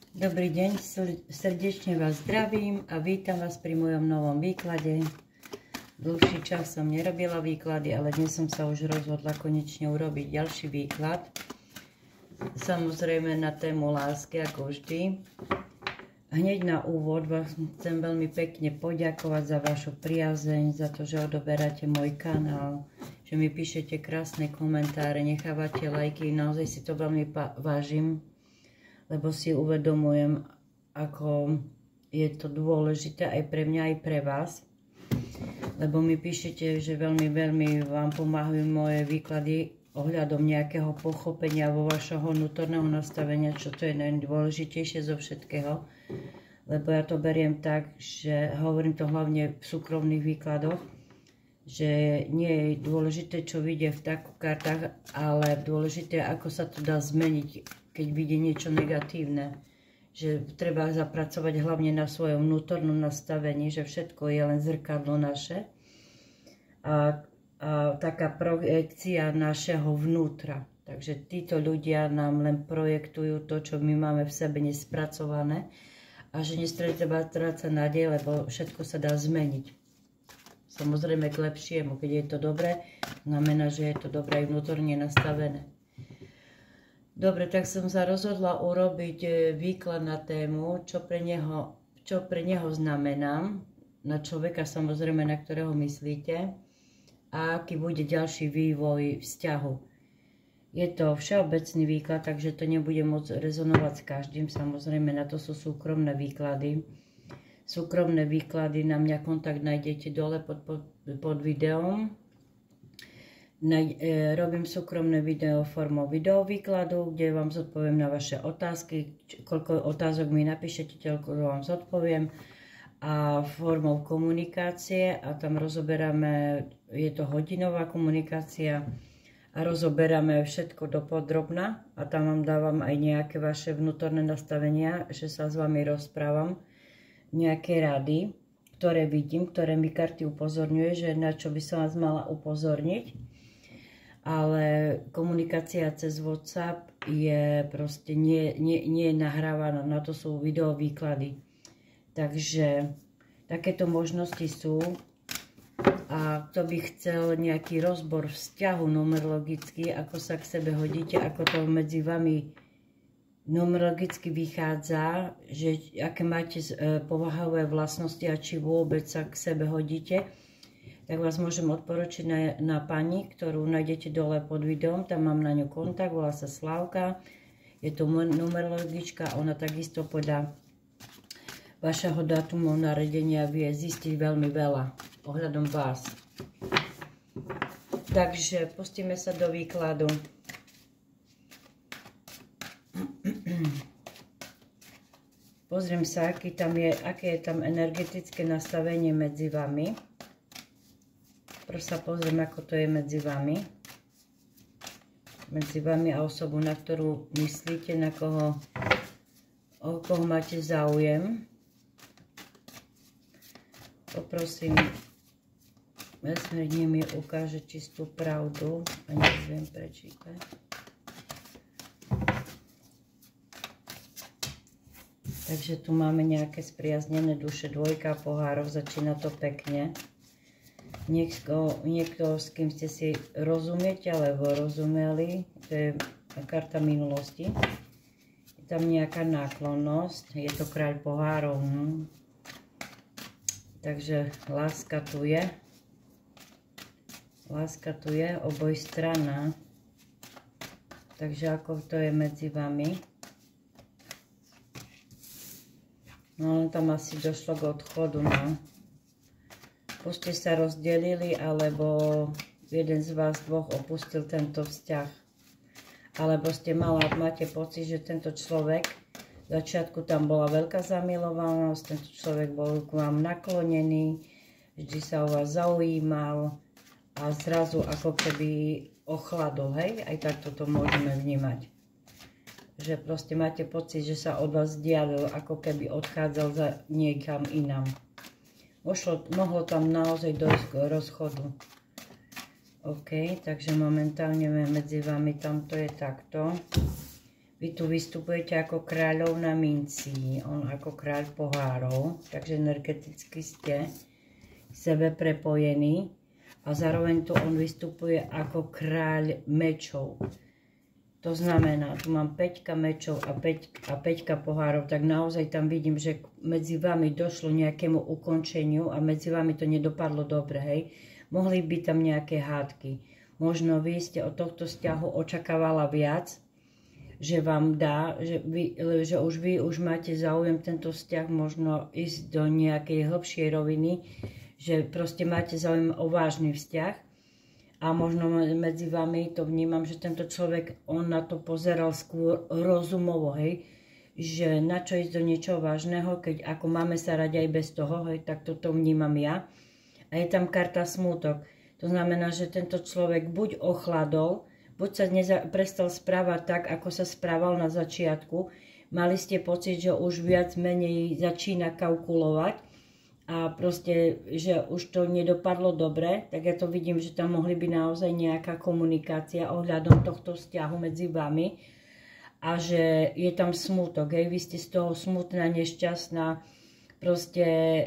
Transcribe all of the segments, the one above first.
Dobrý deň, srdečne vás zdravím a vítam vás pri mojom novom výklade. Dlhší čas som nerobila výklady, ale dnes som sa už rozhodla konečne urobiť ďalší výklad. Samozrejme na tému lásky, ako vždy. Hneď na úvod vás chcem veľmi pekne poďakovať za vašu priazeň, za to, že odoberáte môj kanál, že mi píšete krásne komentáre, nechávate lajky, naozaj si to veľmi vážim, lebo si uvedomujem, ako je to dôležité aj pre mňa, aj pre vás. Lebo mi píšete, že veľmi vám pomáhajú moje výklady ohľadom nejakého pochopenia vo vašho vnútorného nastavenia, čo to je najdôležitejšie zo všetkého. Lebo ja to beriem tak, že hovorím to hlavne v súkromných výkladoch, že nie je dôležité, čo vidie v takých kartách, ale dôležité, ako sa to dá zmeniť, keď vidie niečo negatívne. Že treba zapracovať hlavne na svojom vnútornom nastavení, že všetko je len zrkadlo naše. A taká projekcia našeho vnútra. Takže títo ľudia nám len projektujú to, čo my máme v sebe nespracované. A že nestreba trácať nádej, lebo všetko sa dá zmeniť. Samozrejme k lepšiemu. Keď je to dobré, znamená, že je to dobré aj vnútorne nastavené. Dobre, tak som sa rozhodla urobiť výklad na tému, čo pre neho znamená, na človeka samozrejme, na ktorého myslíte, a aký bude ďalší vývoj vzťahu. Je to všeobecný výklad, takže to nebude môcť rezonovať s každým, samozrejme, na to sú súkromné výklady. Súkromné výklady, na mňa kontakt nájdete dole pod videom. Robím súkromné video formou videovýkladu, kde vám zodpoviem na vaše otázky. Koľko otázok mi napíšete, toľko vám zodpoviem. A formou komunikácie, a tam rozoberáme, je to hodinová komunikácia, a rozoberáme všetko dopodrobna. A tam vám dávam aj nejaké vaše vnútorné nastavenia, že sa s vami rozprávam. Nejaké rady, ktoré vidím, ktoré mi karty upozorňuje, že na čo by som vás mala upozorniť. Ale komunikácia cez WhatsApp je proste nie je nahrávaná, na to sú videovýklady. Takže takéto možnosti sú. A kto by chcel nejaký rozbor vzťahu numerologický, ako sa k sebe hodíte, ako to medzi vami numerologicky vychádza, že aké máte povahové vlastnosti a či vôbec sa k sebe hodíte, tak vás môžem odporučiť na pani, ktorú nájdete dole pod videom. Tam mám na ňu kontakt, volá sa Slávka. Je to numerologička, ona takisto podľa vašeho dátumu narodenia vie zistiť veľmi veľa ohľadom vás. Takže pustíme sa do výkladu. Pozriem sa, aké je tam energetické nastavenie medzi vami. Prv sa pozriem, ako to je medzi vami. Medzi vami a osobou, na ktorú myslíte, o koho máte záujem. Poprosím, vesmír mi ukáže čistú pravdu a neviem prečítať. Takže tu máme nejaké spriaznené duše, dvojka pohárov, začína to pekne. Niekto, s kým ste si rozumiete, alebo rozumeli, to je karta minulosti. Je tam nejaká náklonnosť, je to kráľ pohárov. Takže láska tu je. Láska tu je, obojstranná. Takže ako to je medzi vami. No, tam asi došlo k odchodu, no. Buď ste sa rozdelili, alebo jeden z vás dvoch opustil tento vzťah. Alebo máte pocit, že tento človek, v začiatku tam bola veľká zamilovanosť, tento človek bol k vám naklonený, vždy sa o vás zaujímal a zrazu ako keby ochladol, hej? Aj takto to môžeme vnímať. Že proste máte pocit, že sa od vás dialil, ako keby odchádzal za niekam inám. Mohlo tam naozaj dojsť k rozchodu. OK, takže momentálne medzi vami tamto je takto. Vy tu vystupujete ako kráľovna mincí, on ako kráľ pohárov, takže energeticky ste sebe prepojení a zároveň tu on vystupuje ako kráľ mečov. To znamená, tu mám 5 mečov a 5 pohárov, tak naozaj tam vidím, že medzi vami došlo nejakému ukončeniu a medzi vami to nedopadlo dobre, hej. Mohli by tam nejaké hádky. Možno vy ste od tohto vzťahu očakávala viac, že vám dá, že vy už máte záujem tento vzťah možno ísť do nejakej hlbšej roviny, že proste máte záujem o vážny vzťah a možno medzi vami to vnímam, že tento človek, on na to pozeral skôr rozumovo, hej, že na čo ísť do niečoho vážneho, keď ako máme sa radi aj bez toho, hej, tak toto vnímam ja. A je tam karta smútok. To znamená, že tento človek buď ochladol, buď sa prestal správať tak, ako sa správal na začiatku. Mali ste pocit, že už viac menej začína kalkulovať a proste, že už to nedopadlo dobre. Tak ja to vidím, že tam mohli byť naozaj nejaká komunikácia ohľadom tohto vzťahu medzi vami. A že je tam smútok, hej, vy ste z toho smutná, nešťastná, proste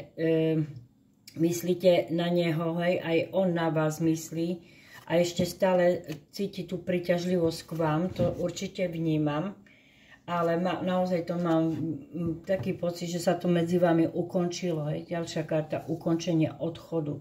myslíte na neho, hej, aj on na vás myslí. A ešte stále cíti tú príťažlivosť k vám, to určite vnímam, ale naozaj to mám taký pocit, že sa to medzi vami ukončilo. Hej. Ďalšia karta, ukončenie odchodu.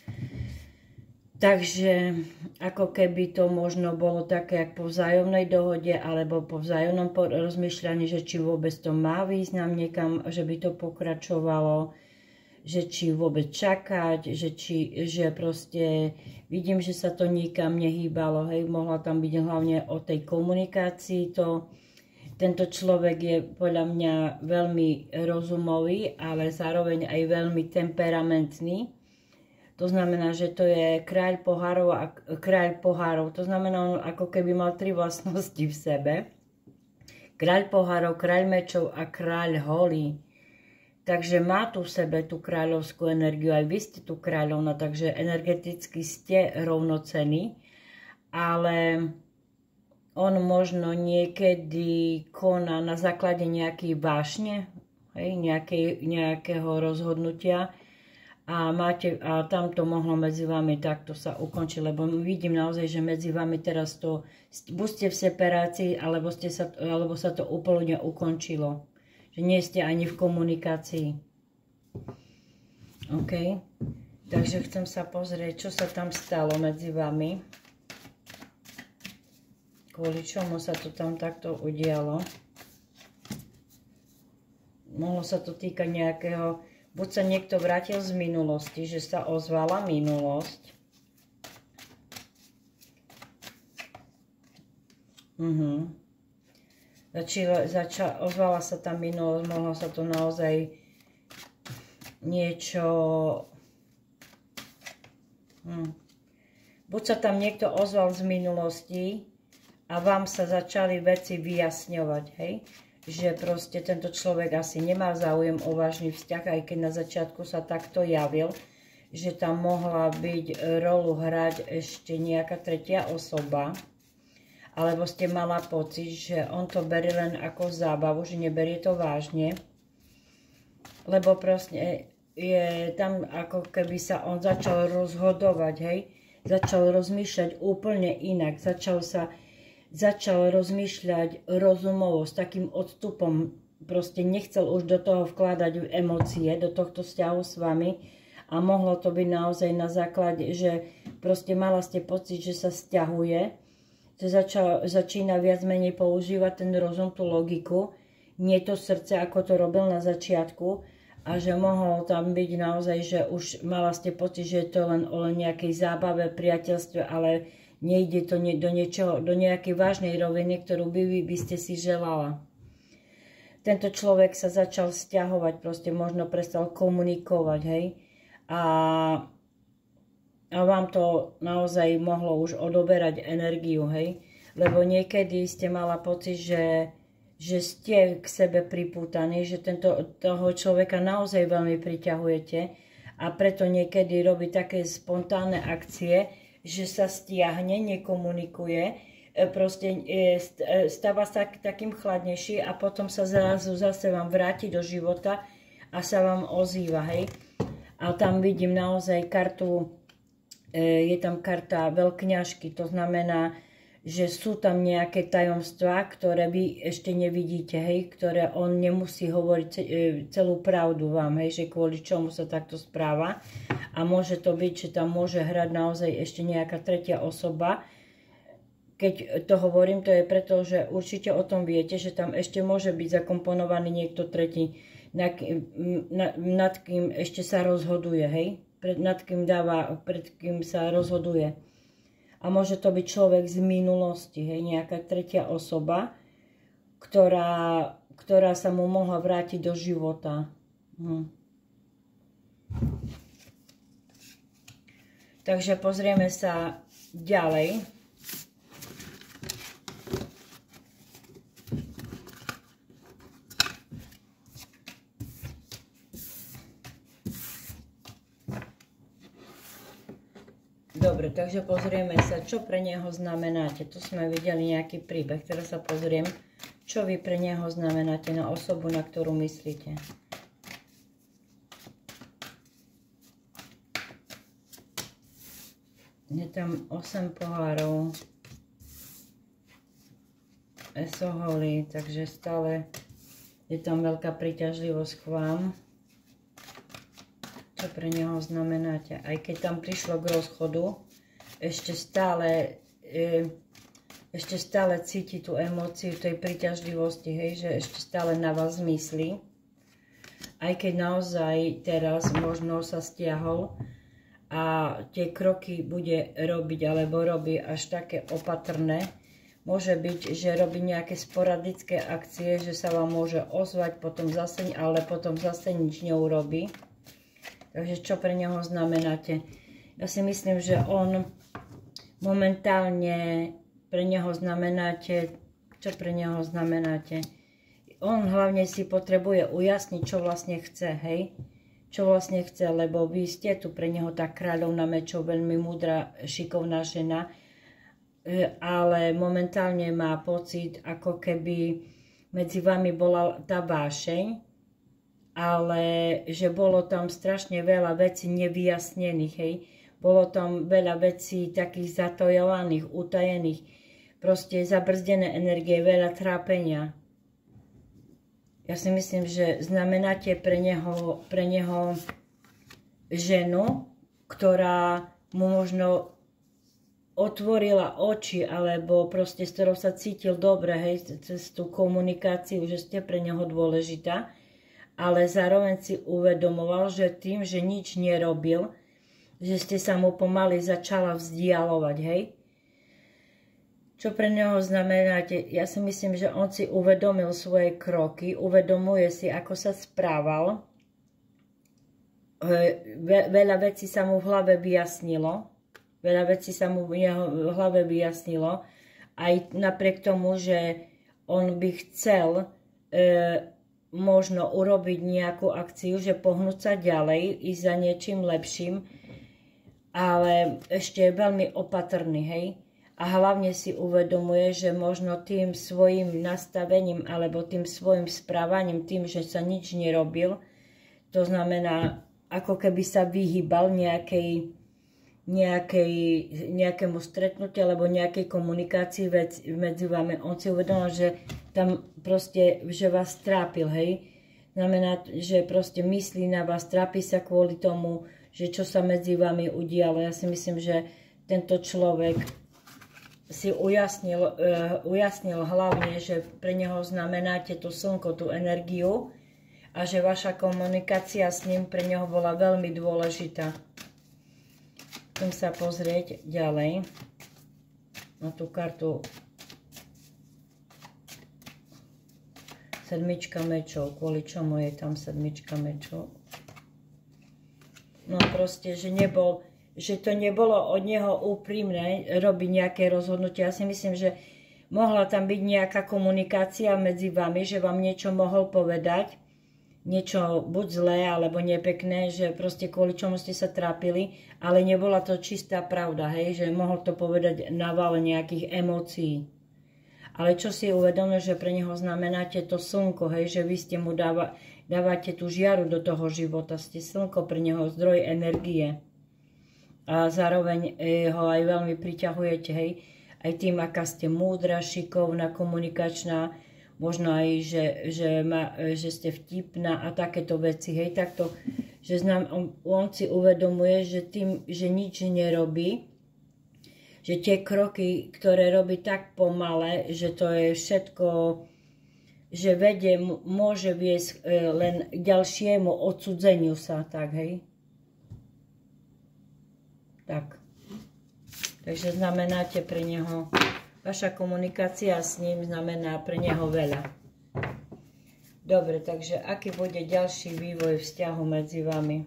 Takže ako keby to možno bolo také, jak po vzájomnej dohode, alebo po vzájomnom rozmýšľaní, že či vôbec to má význam niekam, že by to pokračovalo, že či vôbec čakať, že proste vidím, že sa to nikam nehýbalo, hej, mohla tam byť hlavne o tej komunikácii, tento človek je podľa mňa veľmi rozumový, ale zároveň aj veľmi temperamentný, to znamená, že to je kráľ pohárov, to znamená, on ako keby mal 3 vlastnosti v sebe, kráľ pohárov, kráľ mečov a kráľ holí. Takže má tu v sebe tú kráľovskú energiu, aj vy ste tu kráľovna, takže energeticky ste rovnocení, ale on možno niekedy koná na základe nejakej vášne, hej, nejakého rozhodnutia a tam to mohlo medzi vami takto sa ukončiť, lebo vidím naozaj, že medzi vami teraz to, buď ste v separácii, alebo sa to úplne ukončilo. Že nie ste ani v komunikácii. OK. Takže chcem sa pozrieť, čo sa tam stalo medzi vami. Kvôli čomu sa to tam takto udialo. Mohlo sa to týkať nejakého, buď sa niekto vrátil z minulosti, že sa ozvala minulosť. Ozvala sa tam minulosť, mohlo sa to naozaj niečo... Buď sa tam niekto ozval z minulosti a vám sa začali veci vyjasňovať, hej? Že proste tento človek asi nemá záujem o vážny vzťah, aj keď na začiatku sa takto javil, že tam mohla byť rolu hrať ešte nejaká tretia osoba, alebo ste mala pocit, že on to berie len ako zábavu, že neberie to vážne, lebo proste je tam ako keby sa on začal rozhodovať, hej, začal rozmýšľať úplne inak, začal rozmýšľať rozumovo, s takým odstupom, proste nechcel už do toho vkladať emócie, do tohto vzťahu s vami a mohlo to byť naozaj na základe, že proste mala ste pocit, že sa sťahuje, že začína viac menej používať ten rozum, tú logiku, nie to srdce, ako to robil na začiatku, a že mohol tam byť naozaj, že už mala ste pocit, že je to len o nejakej zábave, priateľstve, ale nejde to do nejakej vážnej roviny, ktorú by ste si želala. Tento človek sa začal sťahovať, proste možno prestal komunikovať, hej, a vám to naozaj mohlo už odoberať energiu, hej, lebo niekedy ste mala pocit, že ste k sebe pripútaní, že toho človeka naozaj veľmi priťahujete a preto niekedy robí také spontánne akcie, že sa stiahne, nekomunikuje, proste stáva sa takým chladnejší a potom sa zrazu zase vám vráti do života a sa vám ozýva, hej. A tam vidím naozaj kartu, je tam karta veľkňažky, to znamená, že sú tam nejaké tajomstvá, ktoré vy ešte nevidíte, hej, ktoré on nemusí hovoriť celú pravdu vám, hej, že kvôli čomu sa takto správa. A môže to byť, že tam môže hrať naozaj ešte nejaká tretia osoba. Keď to hovorím, to je preto, že určite o tom viete, že tam ešte môže byť zakomponovaný niekto tretí, nad kým ešte sa rozhoduje, hej, nad kým pred kým sa rozhoduje. A môže to byť človek z minulosti, hej, nejaká tretia osoba, ktorá sa mu mohla vrátiť do života. Takže pozrieme sa ďalej. Dobre, takže pozrieme sa, čo pre neho znamenáte. Tu sme videli nejaký príbeh. Teraz sa pozriem, čo vy pre neho znamenáte, na osobu, na ktorú myslíte. Je tam 8 pohárov. Esoholí, takže stále je tam veľká príťažlivosť k vám. Čo pre neho znamenáte. Aj keď tam prišlo k rozchodu, ešte stále cíti tú emóciu tej príťažlivosti, hej, že ešte stále na vás myslí. Aj keď naozaj teraz možno sa stiahol a tie kroky bude robiť, alebo robí až také opatrné. Môže byť, že robí nejaké sporadické akcie, že sa vám môže ozvať, ale potom zase nič neurobí. Takže čo pre neho znamenáte? Ja si myslím, že on momentálne pre neho znamenáte, čo pre neho znamenáte? On hlavne si potrebuje ujasniť, čo vlastne chce, hej? Čo vlastne chce, lebo vy ste tu pre neho tá kráľovna mečov, veľmi múdra, šikovná žena, ale momentálne má pocit, ako keby medzi vami bola tá vášeň, ale že bolo tam strašne veľa vecí nevyjasnených, hej. Bolo tam veľa vecí takých zatojovaných, utajených, proste zabrzdené energie, veľa trápenia. Ja si myslím, že znamenáte pre neho ženu, ktorá mu možno otvorila oči, alebo proste s ktorou sa cítil dobre, hej, cez tú komunikáciu, že ste pre neho dôležitá. Ale zároveň si uvedomoval, že tým, že nič nerobil, že ste sa mu pomaly začala vzdialovať, hej? Čo pre neho znamenáte? Ja si myslím, že on si uvedomil svoje kroky, uvedomuje si, ako sa správal. Veľa vecí sa mu v hlave vyjasnilo. Aj napriek tomu, že on by chcel možno urobiť nejakú akciu, že pohnúť sa ďalej, ísť za niečím lepším, ale ešte je veľmi opatrný, hej? A hlavne si uvedomuje, že možno tým svojim nastavením alebo tým svojim správaním, tým, že sa nič nerobil, to znamená, ako keby sa vyhýbal nejakému stretnutiu alebo nejakej komunikácii medzi vami. On si uvedomil, že tam proste, že vás trápil, hej. Znamená, že proste myslí na vás, trápi sa kvôli tomu, že čo sa medzi vami udialo. Ja si myslím, že tento človek si ujasnil hlavne, že pre neho znamenáte to slnko, tú energiu a že vaša komunikácia s ním pre neho bola veľmi dôležitá. Chcem sa pozrieť ďalej na tú kartu sedmička mečov. Kvôli čomu je tam sedmička mečov? No proste, že to nebolo od neho úprimné robiť nejaké rozhodnutie. Ja si myslím, že mohla tam byť nejaká komunikácia medzi vami, že vám niečo mohol povedať, niečo buď zlé, alebo nepekné, že proste kvôli čomu ste sa trápili, ale nebola to čistá pravda, hej, že mohol to povedať na vale nejakých emócií. Ale čo si uvedomil, že pre neho znamenáte to slnko, hej, že vy ste mu dávate tú žiaru do toho života, ste slnko pre neho, zdroj energie. A zároveň ho aj veľmi priťahujete, hej, aj tým, aká ste múdra, šikovná, komunikačná, možno aj, že ste vtipná a takéto veci, hej, takto, že on si uvedomuje, že tým, že nič nerobí, že tie kroky, ktoré robí tak pomale, že to je všetko, že môže viesť len k ďalšiemu odsudzeniu sa, tak, hej. Tak. Takže znamenáte pre neho, vaša komunikácia s ním znamená pre neho veľa. Dobre, takže aký bude ďalší vývoj vzťahu medzi vami?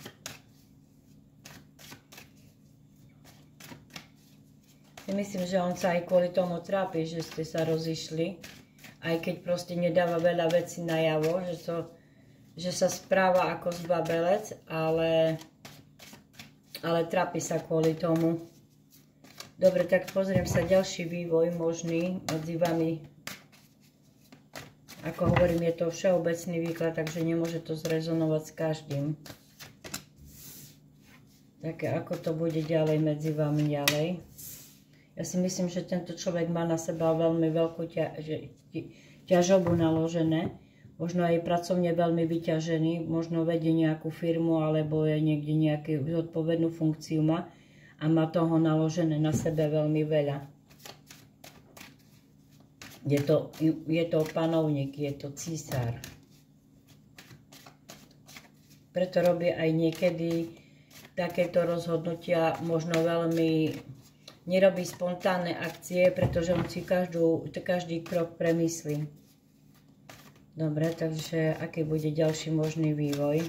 Myslím, že on sa aj kvôli tomu trápi, že ste sa rozišli. Aj keď proste nedáva veľa vecí najavo, že sa správa ako zbabelec, ale trápi sa kvôli tomu. Dobre, tak pozriem sa ďalší vývoj možný medzi vami. Ako hovorím, je to všeobecný výklad, takže nemôže to zrezonovať s každým. Tak ako to bude ďalej medzi vami ďalej. Ja si myslím, že tento človek má na seba veľmi veľkú ťažobu naložené. Možno aj pracovne veľmi vyťažený, možno vedie nejakú firmu, alebo je niekde nejakú zodpovednú funkciu má. A má toho naložené na sebe veľmi veľa. Je to panovník, je to císar. Preto robí aj niekedy takéto rozhodnutia, možno veľmi nerobí spontánne akcie, pretože on si každý krok premyslí. Dobre, takže aký bude ďalší možný vývoj?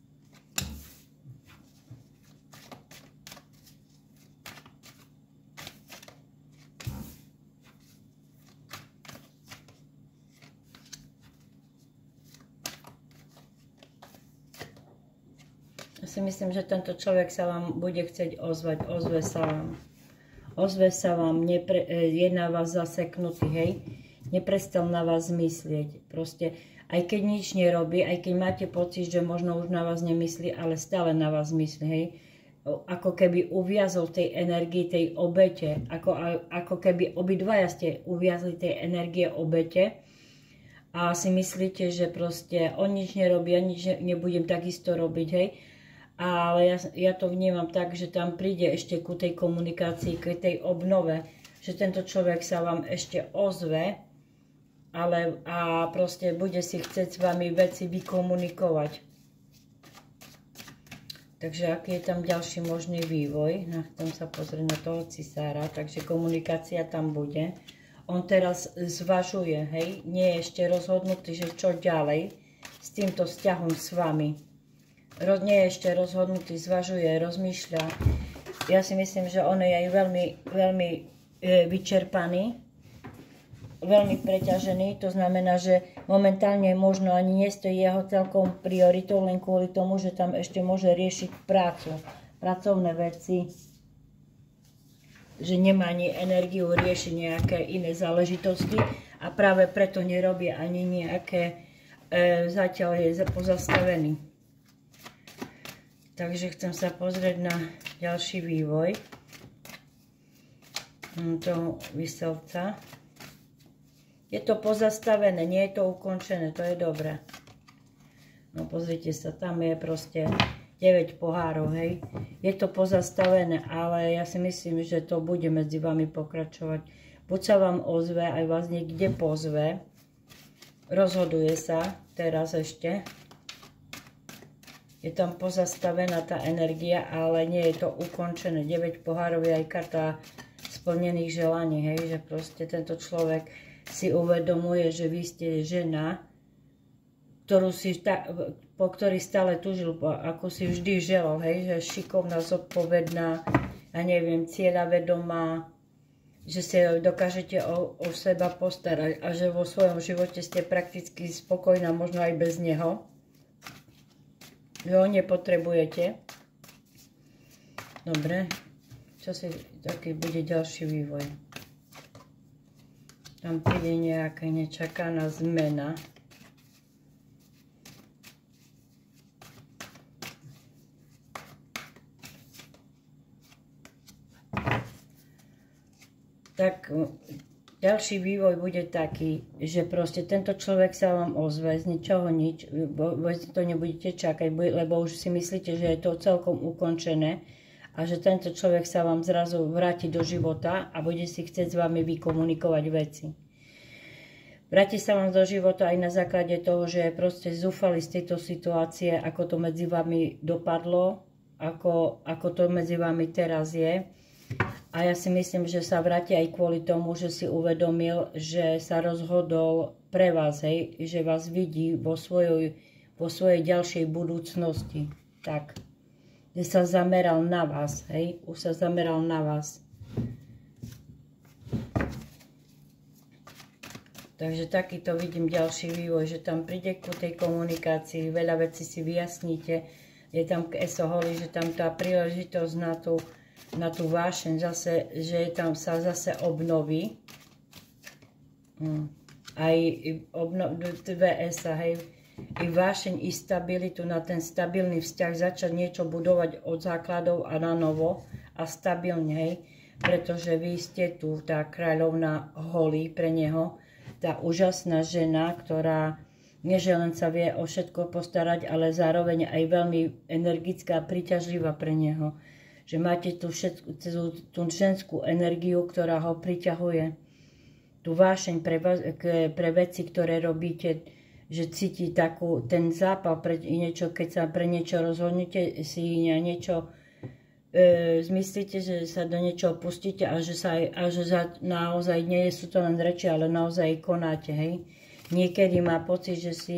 Si myslím, že tento človek sa vám bude chcieť ozvať, ozve sa vám, je na vás zaseknutý, hej, neprestal na vás myslieť, proste, aj keď nič nerobí, aj keď máte pocit, že možno už na vás nemyslí, ale stále na vás myslí, hej, ako keby uviazol tej energii, tej obete, ako keby obidvaja ste uviazli tej energie obete a si myslíte, že proste on nič nerobí, ja nič nebudem takisto robiť, hej. Ale ja to vnímam tak, že tam príde ešte ku tej komunikácii, k tej obnove, že tento človek sa vám ešte ozve a proste bude si chcieť s vami veci vykomunikovať. Takže aký je tam ďalší možný vývoj? Chcem sa pozrieť na toho cisára, takže komunikácia tam bude. On teraz zvažuje, hej, nie je ešte rozhodnutý, že čo ďalej s týmto vzťahom s vami. Nie je ešte rozhodnutý, zvažuje, rozmýšľa. Ja si myslím, že on je aj veľmi vyčerpaný, veľmi preťažený. To znamená, že momentálne možno ani nestojí jeho celkom prioritou, len kvôli tomu, že tam ešte môže riešiť prácu, pracovné veci. Že nemá ani energiu riešiť nejaké iné záležitosti a práve preto nerobí ani nejaké, zatiaľ je pozastavený. Takže chcem sa pozrieť na ďalší vývoj toho vyselca. Je to pozastavené, nie je to ukončené, to je dobré. No pozrite sa, tam je proste 9 pohárov, hej. Je to pozastavené, ale ja si myslím, že to bude medzi vami pokračovať. Buď sa vám ozve, aj vás niekde pozve. Rozhoduje sa teraz ešte. Je tam pozastavená tá energia, ale nie je to ukončené. 9 pohárov je aj karta splnených želaní, hej, že proste tento človek si uvedomuje, že vy ste žena, po ktorej stále túžil, ako si vždy želal, hej, že šikovná, zodpovedná, a neviem, cieľavedomá, že si dokážete o seba postarať a že vo svojom živote ste prakticky spokojná, možno aj bez neho. Že ho nepotrebujete. Dobre. Aký bude ďalší vývoj? Tam príde nejaká nečakaná zmena. Tak ďalší vývoj bude taký, že proste tento človek sa vám ozve z ničoho nič, to nebudete čakať, lebo už si myslíte, že je to celkom ukončené a že tento človek sa vám zrazu vráti do života a bude si chcieť s vami vykomunikovať veci. Vráti sa vám do života aj na základe toho, že je proste zúfali z tejto situácie, ako to medzi vami dopadlo, ako to medzi vami teraz je. A ja si myslím, že sa vráti aj kvôli tomu, že si uvedomil, že sa rozhodol pre vás, hej, že vás vidí vo svojej ďalšej budúcnosti. Tak, že sa zameral na vás, hej, už sa zameral na vás. Takže takýto vidím ďalší vývoj, že tam príde ku tej komunikácii, veľa vecí si vyjasníte, je tam ESO hovorí, že tam tá príležitosť na tú vášeň zase, že tam sa zase obnoví. Aj VSA, hej, i vášeň, i stabilitu, na ten stabilný vzťah, začať niečo budovať od základov a na novo a stabilne, hej, pretože vy ste tu, tá kráľovná Holly pre neho, tá úžasná žena, ktorá nie že len sa vie o všetko postarať, ale zároveň aj veľmi energická a príťažlivá pre neho. Že máte tú ženskú energiu, ktorá ho priťahuje. Tú vášeň pre veci, ktoré robíte, že cíti ten zápal pre niečo, keď sa pre niečo rozhodnete, si niečo zmyslíte, že sa do niečoho pustíte a že naozaj nie sú to len reči, ale naozaj konáte, hej. Niekedy má pocit,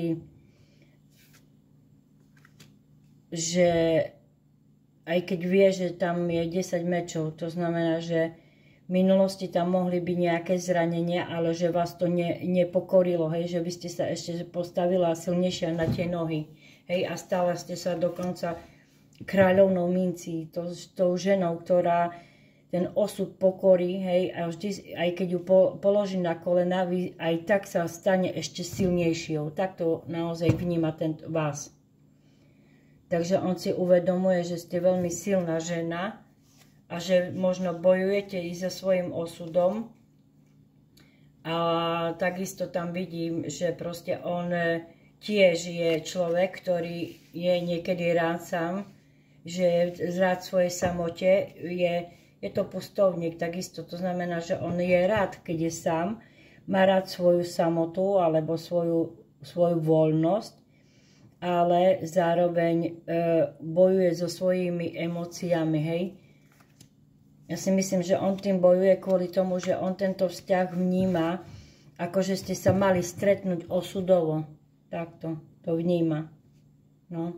že aj keď vie, že tam je 10 mečov, to znamená, že v minulosti tam mohli byť nejaké zranenia, ale že vás to nepokorilo, hej, že by ste sa ešte postavila silnejšia na tie nohy, hej, a stala ste sa dokonca kráľovnou mincí, tou ženou, ktorá ten osud pokorí, hej, a vždy, aj keď ju položí na kolena, aj tak sa stane ešte silnejšou. Takto naozaj vníma vás. Takže on si uvedomuje, že ste veľmi silná žena a že možno bojujete i so svojím osudom. A takisto tam vidím, že proste on tiež je človek, ktorý je niekedy rád sám, že je rád svojej samote, je to pustovník takisto. To znamená, že on je rád, keď je sám, má rád svoju samotu alebo svoju voľnosť, ale zároveň bojuje so svojimi emóciami, hej. Ja si myslím, že on tým bojuje kvôli tomu, že on tento vzťah vníma, ako že ste sa mali stretnúť osudovo. Takto to vníma. No.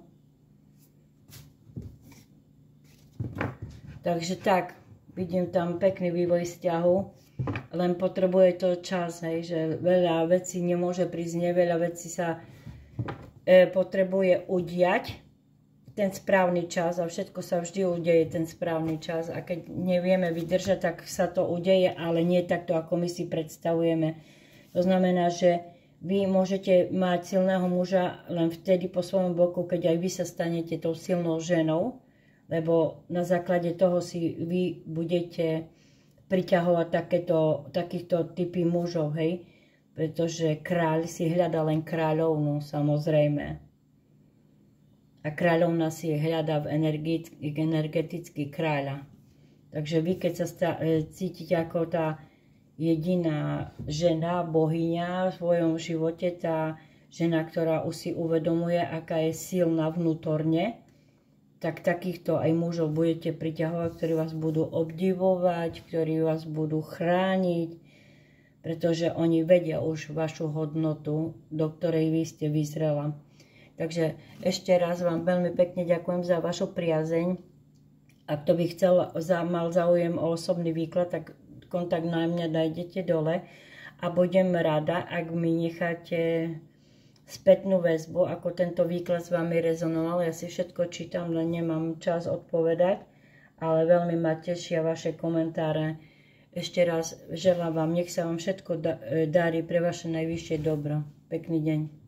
Takže tak, vidím tam pekný vývoj vzťahu, len potrebuje to čas, hej, že veľa vecí nemôže prísť, veľa vecí sa potrebuje udiať ten správny čas a všetko sa vždy udeje ten správny čas a keď nevieme vydržať, tak sa to udeje, ale nie takto, ako my si predstavujeme. To znamená, že vy môžete mať silného muža len vtedy po svojom boku, keď aj vy sa stanete tou silnou ženou, lebo na základe toho si vy budete priťahovať takýchto typy mužov, hej? Pretože kráľ si hľadá len kráľovnú, samozrejme. A kráľovna si hľadá energetický kráľa. Takže vy, keď sa cítite ako tá jediná žena, bohyňa v svojom živote, tá žena, ktorá už si uvedomuje, aká je silná vnútorne, tak takýchto aj mužov budete priťahovať, ktorí vás budú obdivovať, ktorí vás budú chrániť, pretože oni vedia už vašu hodnotu, do ktorej vy ste vyzrela. Takže ešte raz vám veľmi pekne ďakujem za vašu priazeň. Ak to by mal záujem o osobný výklad, tak kontakt na mňa nájdete dole. A budem rada, ak mi necháte spätnú väzbu, ako tento výklad s vami rezonoval. Ja si všetko čítam, len nemám čas odpovedať, ale veľmi ma tešia vaše komentáre. Ešte raz želám vám, nech sa vám všetko darí pre vaše najvyššie dobro. Pekný deň.